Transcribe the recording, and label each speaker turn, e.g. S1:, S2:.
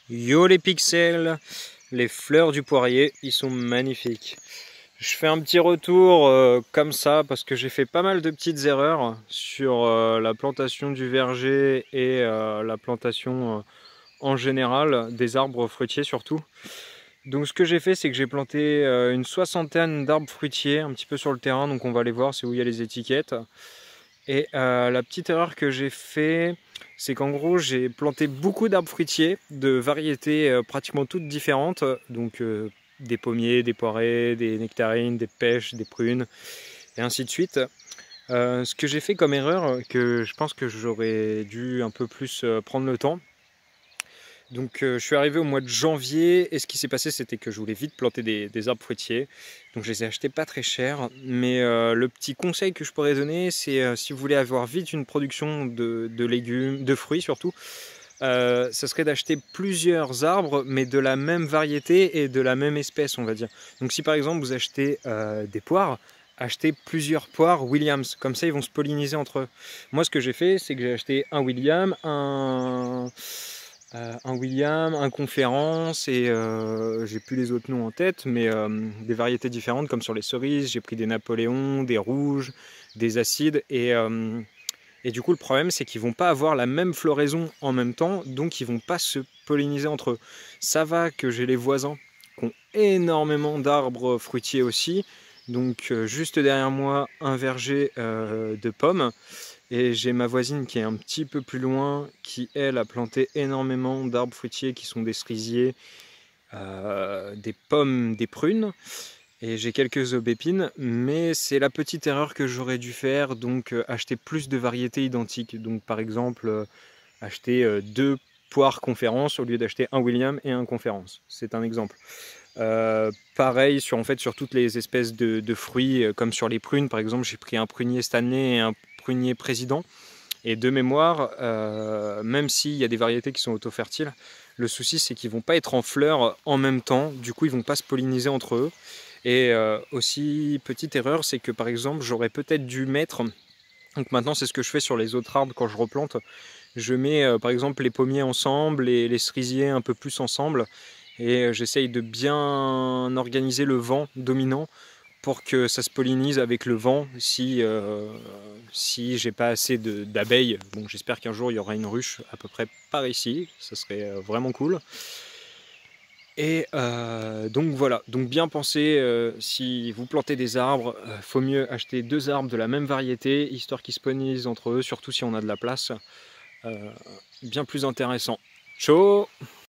S1: Yo les pixels, les fleurs du poirier, ils sont magnifiques. Je fais un petit retour comme ça parce que j'ai fait pas mal de petites erreurs sur la plantation du verger et la plantation en général, des arbres fruitiers surtout. Donc ce que j'ai fait, c'est que j'ai planté une soixantaine d'arbres fruitiers un petit peu sur le terrain, donc on va aller voir, c'est où il y a les étiquettes. Et la petite erreur que j'ai fait, c'est qu'en gros j'ai planté beaucoup d'arbres fruitiers de variétés pratiquement toutes différentes, donc des pommiers, des poirées, des nectarines, des pêches, des prunes et ainsi de suite. Ce que j'ai fait comme erreur, que je pense que j'aurais dû un peu plus prendre le temps. Donc je suis arrivé au mois de janvier et ce qui s'est passé, c'était que je voulais vite planter des arbres fruitiers. Donc je les ai achetés pas très cher, mais le petit conseil que je pourrais donner, c'est si vous voulez avoir vite une production de légumes, de fruits surtout, ça serait d'acheter plusieurs arbres mais de la même variété et de la même espèce, on va dire. Donc si par exemple vous achetez des poires, achetez plusieurs poires Williams, comme ça ils vont se polliniser entre eux. Moi ce que j'ai fait, c'est que j'ai acheté un William, un conférence et j'ai plus les autres noms en tête, mais des variétés différentes comme sur les cerises. J'ai pris des Napoléons, des rouges, des acides et du coup le problème c'est qu'ils vont pas avoir la même floraison en même temps, donc ils vont pas se polliniser entre eux. Ça va que j'ai les voisins qui ont énormément d'arbres fruitiers aussi, donc juste derrière moi un verger de pommes. Et j'ai ma voisine qui est un petit peu plus loin, qui elle a planté énormément d'arbres fruitiers qui sont des cerisiers, des pommes, des prunes. Et j'ai quelques aubépines, mais c'est la petite erreur que j'aurais dû faire, donc acheter plus de variétés identiques. Donc par exemple, acheter deux poires conférence au lieu d'acheter un William et un conférence. C'est un exemple. Pareil sur, en fait, sur toutes les espèces de fruits, comme sur les prunes par exemple, j'ai pris un prunier Stanley et un prunier président. Et de mémoire, même s'il y a des variétés qui sont auto-fertiles, le souci c'est qu'ils ne vont pas être en fleurs en même temps, du coup ils ne vont pas se polliniser entre eux. Et aussi, petite erreur, c'est que par exemple j'aurais peut-être dû mettre, donc maintenant c'est ce que je fais sur les autres arbres quand je replante, je mets par exemple les pommiers ensemble et les cerisiers un peu plus ensemble, et j'essaye de bien organiser le vent dominant pour que ça se pollinise avec le vent si j'ai pas assez d'abeilles. Bon, j'espère qu'un jour il y aura une ruche à peu près par ici, ça serait vraiment cool. Et donc voilà, donc bien penser, si vous plantez des arbres, faut mieux acheter deux arbres de la même variété, histoire qu'ils se pollinisent entre eux, surtout si on a de la place. Bien plus intéressant. Ciao!